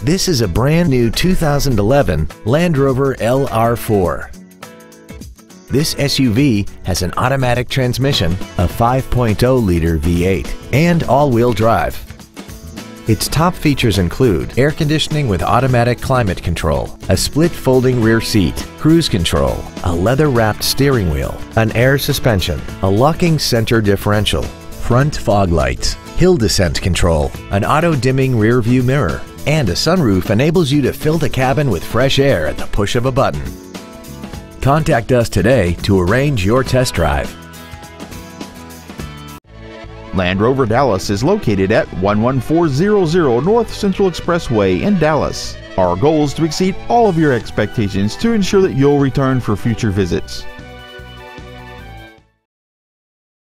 This is a brand new 2011 Land Rover LR4. This SUV has an automatic transmission, a 5.0-liter V8, and all-wheel drive. Its top features include air conditioning with automatic climate control, a split folding rear seat, cruise control, a leather-wrapped steering wheel, an air suspension, a locking center differential, front fog lights, hill descent control, an auto-dimming rear view mirror, and a sunroof enables you to fill the cabin with fresh air at the push of a button. Contact us today to arrange your test drive. Land Rover Dallas is located at 11400 North Central Expressway in Dallas. Our goal is to exceed all of your expectations to ensure that you'll return for future visits.